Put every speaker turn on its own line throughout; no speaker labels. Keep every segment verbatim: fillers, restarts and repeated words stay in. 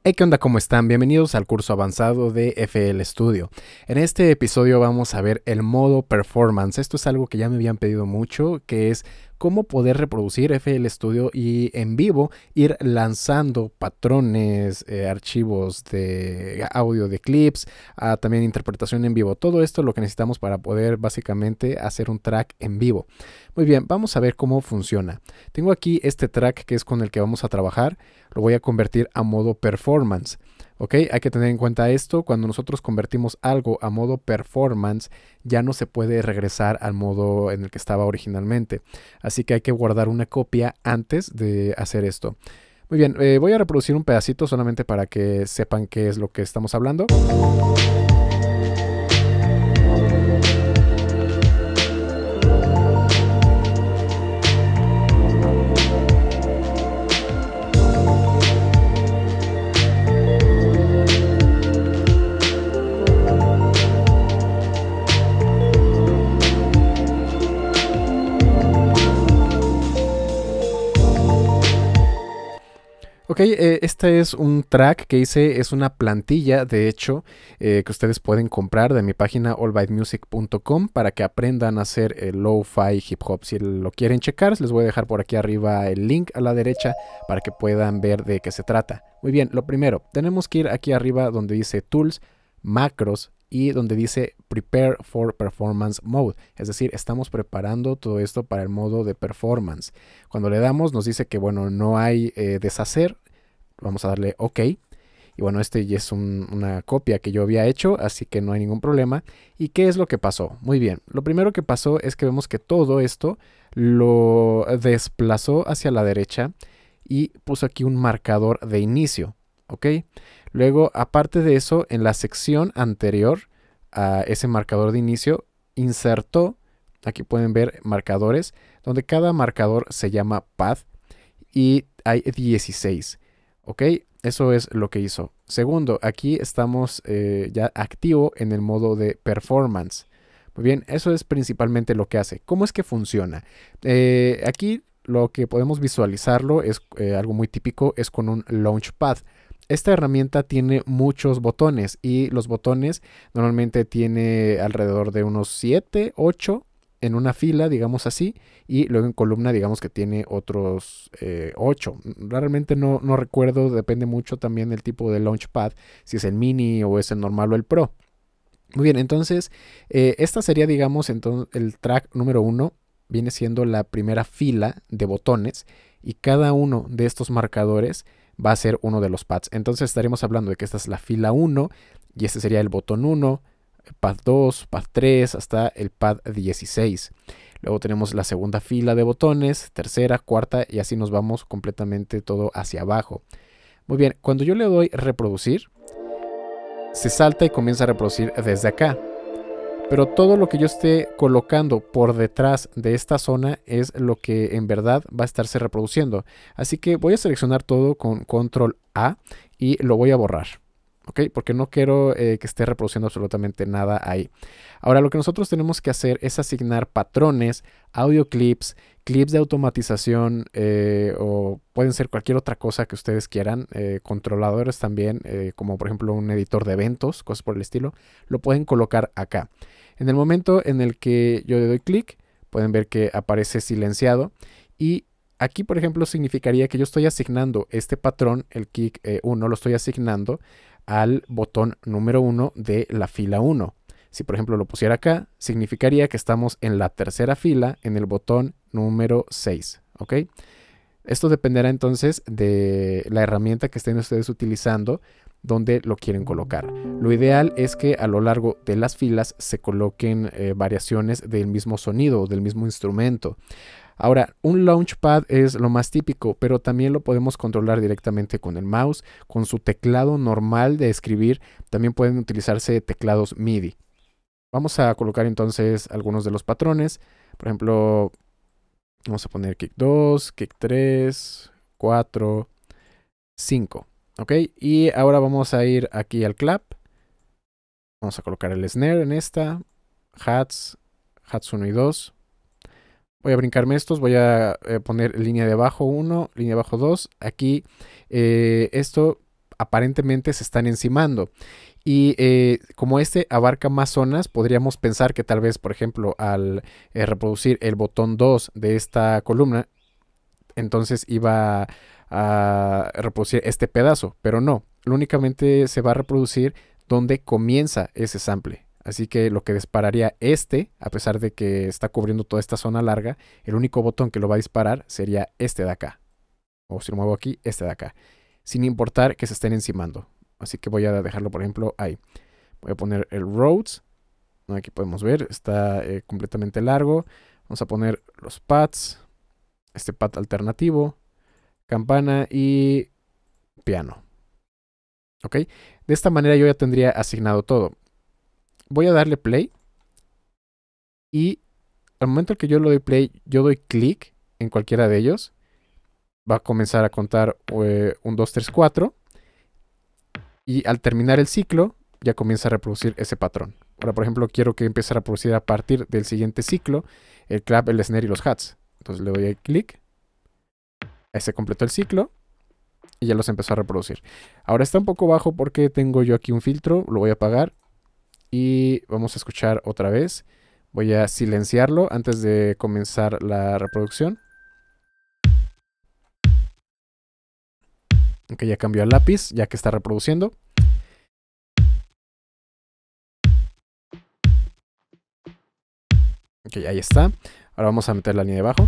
Hey, ¿qué onda? ¿Cómo están? Bienvenidos al curso avanzado de F L Studio. En este episodio vamos a ver el modo performance. Esto es algo que ya me habían pedido mucho, que es cómo poder reproducir F L Studio y en vivo ir lanzando patrones, eh, archivos de audio de clips, ah, también interpretación en vivo. Todo esto es lo que necesitamos para poder básicamente hacer un track en vivo. Muy bien, vamos a ver cómo funciona. Tengo aquí este track que es con el que vamos a trabajar. Lo voy a convertir a modo performance. ¿Ok? Hay que tener en cuenta esto. Cuando nosotros convertimos algo a modo performance, ya no se puede regresar al modo en el que estaba originalmente. Así que hay que guardar una copia antes de hacer esto. Muy bien, eh, voy a reproducir un pedacito solamente para que sepan qué es lo que estamos hablando. Ok, eh, este es un track que hice, es una plantilla, de hecho, eh, que ustedes pueden comprar de mi página all byte music punto com para que aprendan a hacer el lo-fi hip hop. Si lo quieren checar, les voy a dejar por aquí arriba el link a la derecha para que puedan ver de qué se trata. Muy bien, lo primero, tenemos que ir aquí arriba donde dice Tools, Macros y donde dice Prepare for Performance Mode. Es decir, estamos preparando todo esto para el modo de performance. Cuando le damos nos dice que bueno, no hay eh, deshacer. Vamos a darle OK. Y bueno, este ya es un, una copia que yo había hecho, así que no hay ningún problema. ¿Y qué es lo que pasó? Muy bien, lo primero que pasó es que vemos que todo esto lo desplazó hacia la derecha y puso aquí un marcador de inicio. ¿Ok? Luego, aparte de eso, en la sección anterior a ese marcador de inicio, insertó, aquí pueden ver marcadores, donde cada marcador se llama path y hay dieciséis. ¿Ok? Eso es lo que hizo. Segundo, aquí estamos eh, ya activo en el modo de performance. Muy bien, eso es principalmente lo que hace. ¿Cómo es que funciona? Eh, aquí lo que podemos visualizarlo es eh, algo muy típico, es con un Launchpad. Esta herramienta tiene muchos botones y los botones normalmente tiene alrededor de unos siete, ocho en una fila, digamos así, y luego en columna, digamos que tiene otros eh, ocho. Realmente no, no recuerdo, depende mucho también del tipo de Launchpad, si es el mini o es el normal o el pro. Muy bien, entonces, eh, esta sería, digamos, entonces, el track número uno, viene siendo la primera fila de botones, y cada uno de estos marcadores va a ser uno de los pads. Entonces estaríamos hablando de que esta es la fila uno, y este sería el botón uno, pad dos, pad tres, hasta el pad dieciséis. Luego tenemos la segunda fila de botones, tercera, cuarta, y así nos vamos completamente todo hacia abajo. Muy bien, cuando yo le doy reproducir, se salta y comienza a reproducir desde acá. Pero todo lo que yo esté colocando por detrás de esta zona es lo que en verdad va a estarse reproduciendo. Así que voy a seleccionar todo con control A y lo voy a borrar. ¿Ok? Porque no quiero eh, que esté reproduciendo absolutamente nada ahí. Ahora lo que nosotros tenemos que hacer es asignar patrones, audio clips, clips de automatización eh, o pueden ser cualquier otra cosa que ustedes quieran, eh, controladores también, eh, como por ejemplo un editor de eventos, cosas por el estilo, lo pueden colocar acá. En el momento en el que yo le doy clic, pueden ver que aparece silenciado y aquí, por ejemplo, significaría que yo estoy asignando este patrón, el kick uno, lo estoy asignando al botón número uno de la fila uno. Si por ejemplo lo pusiera acá, significaría que estamos en la tercera fila en el botón número seis. ¿Ok? Esto dependerá entonces de la herramienta que estén ustedes utilizando donde lo quieren colocar. Lo ideal es que a lo largo de las filas se coloquen eh, variaciones del mismo sonido o del mismo instrumento. Ahora, un Launchpad es lo más típico, pero también lo podemos controlar directamente con el mouse, con su teclado normal de escribir. También pueden utilizarse teclados MIDI. Vamos a colocar entonces algunos de los patrones. Por ejemplo, vamos a poner kick dos, kick tres, cuatro, cinco. ¿Ok? Y ahora vamos a ir aquí al clap. Vamos a colocar el snare en esta. Hats, hats uno y dos. Voy a brincarme estos, voy a eh, poner línea de bajo uno, línea de bajo dos. Aquí eh, esto aparentemente se están encimando. Y eh, como este abarca más zonas, podríamos pensar que tal vez, por ejemplo, al eh, reproducir el botón dos de esta columna, entonces iba a reproducir este pedazo, pero no, únicamente se va a reproducir donde comienza ese sample. Así que lo que dispararía este, a pesar de que está cubriendo toda esta zona larga, el único botón que lo va a disparar sería este de acá. O si lo muevo aquí, este de acá. Sin importar que se estén encimando. Así que voy a dejarlo, por ejemplo, ahí. Voy a poner el roads. Aquí podemos ver, está eh, completamente largo. Vamos a poner los pads. Este pad alternativo. Campana y piano. ¿Ok? De esta manera yo ya tendría asignado todo. Voy a darle play. Y al momento en que yo lo doy play, yo doy clic en cualquiera de ellos. Va a comenzar a contar eh, un, dos, tres, cuatro. Y al terminar el ciclo, ya comienza a reproducir ese patrón. Ahora, por ejemplo, quiero que empiece a reproducir a partir del siguiente ciclo el clap, el snare y los hats. Entonces le doy ahí clic. Ahí se completó el ciclo. Y ya los empezó a reproducir. Ahora está un poco bajo porque tengo yo aquí un filtro. Lo voy a apagar. Y vamos a escuchar otra vez. Voy a silenciarlo antes de comenzar la reproducción. Ok, ya cambió al lápiz, ya que está reproduciendo. Ok, ahí está. Ahora vamos a meter la línea de bajo.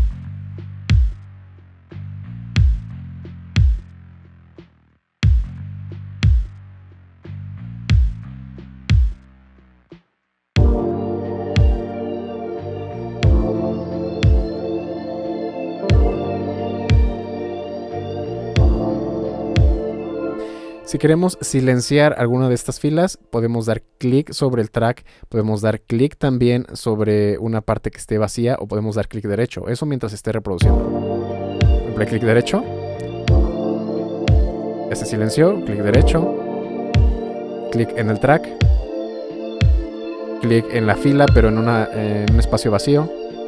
Si queremos silenciar alguna de estas filas, podemos dar clic sobre el track, podemos dar clic también sobre una parte que esté vacía o podemos dar clic derecho. Eso mientras esté reproduciendo. Doble clic derecho. Ya se silenció. Clic derecho. Clic en el track. Clic en la fila, pero en, una, en un espacio vacío.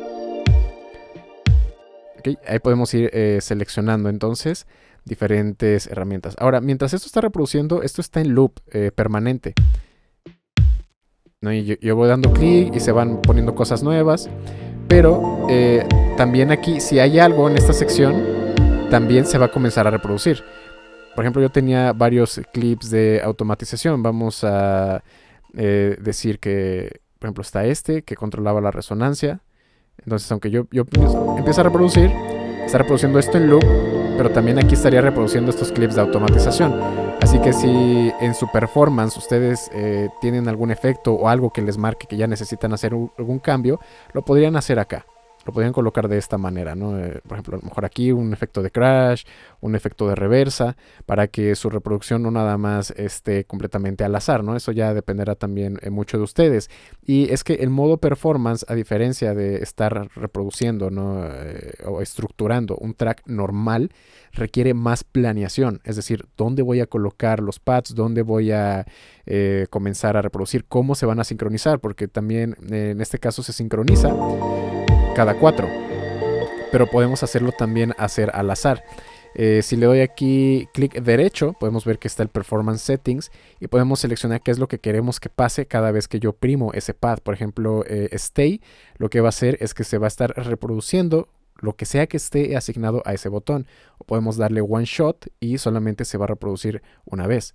Okay, ahí podemos ir eh, seleccionando entonces diferentes herramientas. Ahora, mientras esto está reproduciendo, esto está en loop eh, permanente. ¿No? Y yo, yo voy dando clic y se van poniendo cosas nuevas. Pero eh, también aquí, si hay algo en esta sección, también se va a comenzar a reproducir. Por ejemplo, yo tenía varios clips de automatización. Vamos a eh, decir que, por ejemplo, está este que controlaba la resonancia. Entonces, aunque yo, yo empiece a reproducir, está reproduciendo esto en loop, pero también aquí estaría reproduciendo estos clips de automatización. Así que si en su performance ustedes eh, tienen algún efecto o algo que les marque que ya necesitan hacer un, algún cambio, lo podrían hacer acá. Lo podrían colocar de esta manera, ¿no? Eh, por ejemplo, a lo mejor aquí un efecto de crash, un efecto de reversa, para que su reproducción no nada más esté completamente al azar, ¿no? Eso ya dependerá también eh, mucho de ustedes. Y es que el modo performance, a diferencia de estar reproduciendo, ¿no? Eh, o estructurando un track normal, requiere más planeación. Es decir, dónde voy a colocar los pads, dónde voy a eh, comenzar a reproducir, cómo se van a sincronizar, porque también eh, en este caso se sincroniza cada cuatro, pero podemos hacerlo también hacer al azar. Eh, si le doy aquí clic derecho, podemos ver que está el Performance Settings y podemos seleccionar qué es lo que queremos que pase cada vez que yo primo ese pad. Por ejemplo, eh, Stay, lo que va a hacer es que se va a estar reproduciendo lo que sea que esté asignado a ese botón. O podemos darle One Shot y solamente se va a reproducir una vez.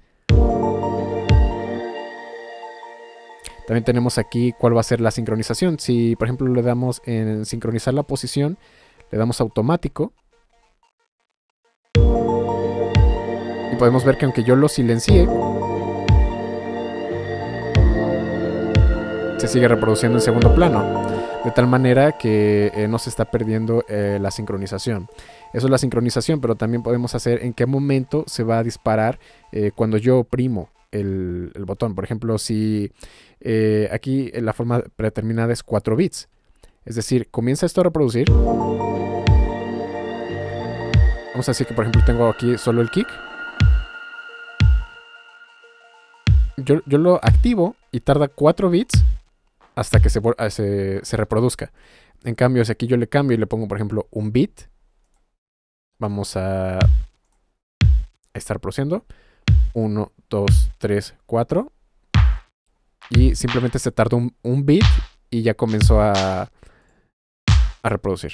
También tenemos aquí cuál va a ser la sincronización. Si, por ejemplo, le damos en sincronizar la posición, le damos automático. Y podemos ver que aunque yo lo silencie, se sigue reproduciendo en segundo plano. De tal manera que eh, no se está perdiendo eh, la sincronización. Eso es la sincronización, pero también podemos hacer en qué momento se va a disparar eh, cuando yo oprimo el, el botón. Por ejemplo, si eh, aquí la forma predeterminada es cuatro bits. Es decir, comienza esto a reproducir. Vamos a decir que, por ejemplo, tengo aquí solo el kick. Yo, yo lo activo y tarda cuatro bits hasta que se, se, se reproduzca. En cambio, si aquí yo le cambio y le pongo, por ejemplo, un bit, vamos a estar reproduciendo. uno, dos, tres, cuatro. Y simplemente se tardó un, un bit y ya comenzó a, a reproducir.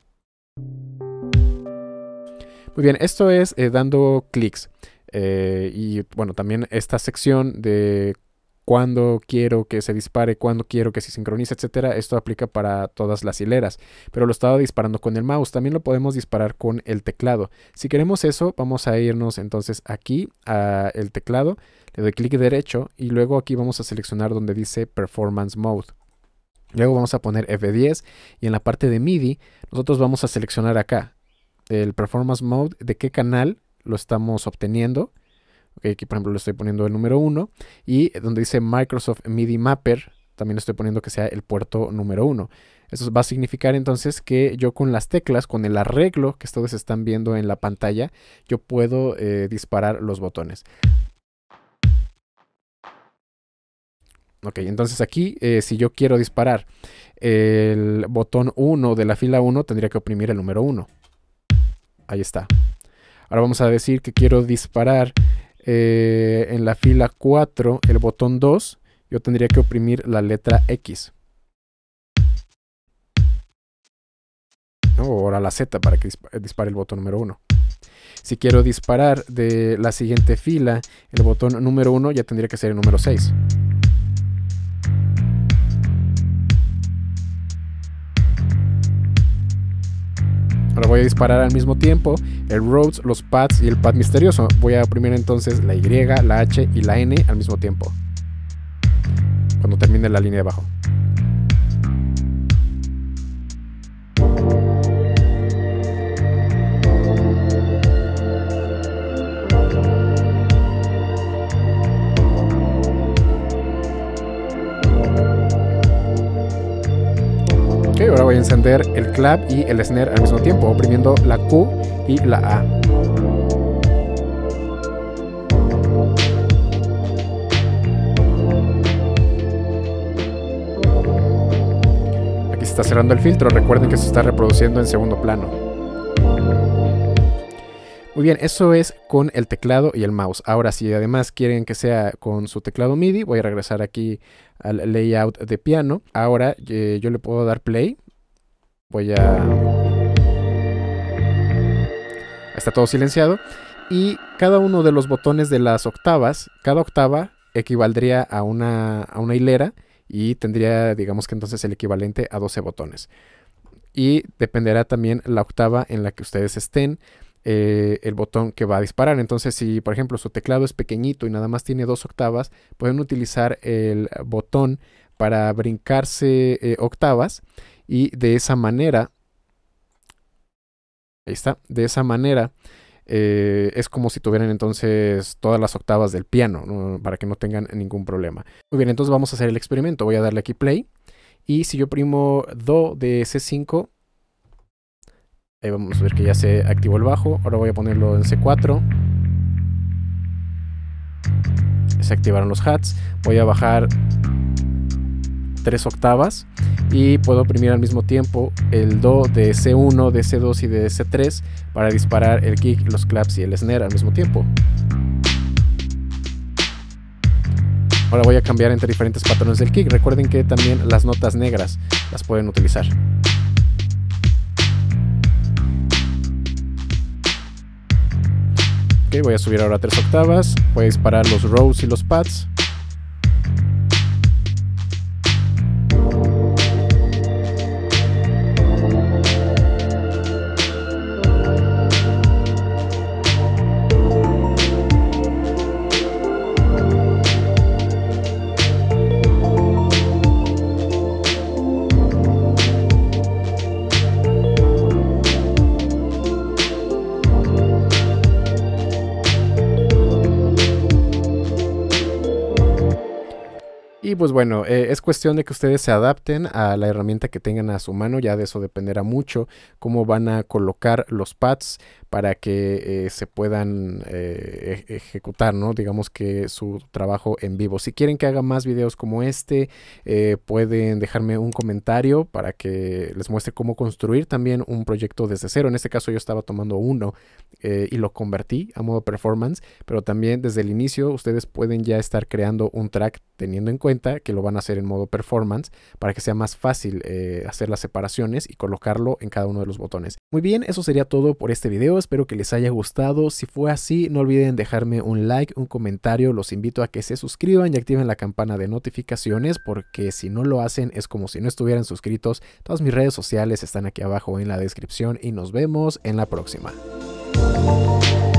Muy bien, esto es eh, dando clics. Eh, y bueno, también esta sección de cuándo quiero que se dispare, cuándo quiero que se sincronice, etcétera. Esto aplica para todas las hileras, pero lo estaba disparando con el mouse. También lo podemos disparar con el teclado. Si queremos eso, vamos a irnos entonces aquí a el teclado, le doy clic derecho y luego aquí vamos a seleccionar donde dice Performance Mode. Luego vamos a poner F diez y en la parte de MIDI nosotros vamos a seleccionar acá el Performance Mode, de qué canal lo estamos obteniendo. Okay, aquí por ejemplo le estoy poniendo el número uno y donde dice Microsoft MIDI Mapper también estoy poniendo que sea el puerto número uno. Eso va a significar entonces que yo con las teclas, con el arreglo que ustedes están viendo en la pantalla, yo puedo eh, disparar los botones. Ok, entonces aquí eh, si yo quiero disparar el botón uno de la fila uno tendría que oprimir el número uno. Ahí está. Ahora vamos a decir que quiero disparar eh, en la fila cuatro el botón dos. Yo tendría que oprimir la letra X. ¿No? O ahora la Z para que dispare el botón número uno. Si quiero disparar de la siguiente fila el botón número uno, ya tendría que ser el número seis. Ahora voy a disparar al mismo tiempo el Rhodes, los pads y el pad misterioso. Voy a oprimir entonces la Y, la H y la N al mismo tiempo, cuando termine la línea de abajo. Ok, ahora voy a encender el clap y el snare al mismo tiempo, oprimiendo la Q y la A. Aquí se está cerrando el filtro, recuerden que se está reproduciendo en segundo plano. Muy bien, eso es con el teclado y el mouse. Ahora, si además quieren que sea con su teclado MIDI, voy a regresar aquí al layout de piano. Ahora eh, yo le puedo dar play. Voy a... Está todo silenciado. Y cada uno de los botones de las octavas, cada octava equivaldría a una, a una hilera y tendría, digamos que entonces el equivalente a doce botones. Y dependerá también la octava en la que ustedes estén. Eh, el botón que va a disparar. Entonces, si por ejemplo su teclado es pequeñito y nada más tiene dos octavas, pueden utilizar el botón para brincarse eh, octavas y de esa manera, ahí está, de esa manera eh, es como si tuvieran entonces todas las octavas del piano, ¿no? Para que no tengan ningún problema. Muy bien, entonces vamos a hacer el experimento. Voy a darle aquí play y si yo primo Do de C cinco, ahí vamos a ver que ya se activó el bajo. Ahora voy a ponerlo en C cuatro. Se activaron los hats. Voy a bajar tres octavas y puedo oprimir al mismo tiempo el Do de C uno, de C dos y de C tres para disparar el kick, los claps y el snare al mismo tiempo. Ahora voy a cambiar entre diferentes patrones del kick. Recuerden que también las notas negras las pueden utilizar. Ok, voy a subir ahora tres octavas. Voy a disparar los rows y los pads. Y pues bueno, eh, es cuestión de que ustedes se adapten a la herramienta que tengan a su mano. Ya de eso dependerá mucho cómo van a colocar los pads para que eh, se puedan eh, ejecutar, ¿no? Digamos que su trabajo en vivo. Si quieren que haga más videos como este, eh, pueden dejarme un comentario para que les muestre cómo construir también un proyecto desde cero. En este caso yo estaba tomando uno eh, y lo convertí a modo performance, pero también desde el inicio ustedes pueden ya estar creando un track teniendo en cuenta que lo van a hacer en modo performance para que sea más fácil eh, hacer las separaciones y colocarlo en cada uno de los botones. Muy bien, eso sería todo por este video. Espero que les haya gustado. Si fue así, no olviden dejarme un like, un comentario. Los invito a que se suscriban y activen la campana de notificaciones, porque si no lo hacen es como si no estuvieran suscritos. Todas mis redes sociales están aquí abajo en la descripción y nos vemos en la próxima.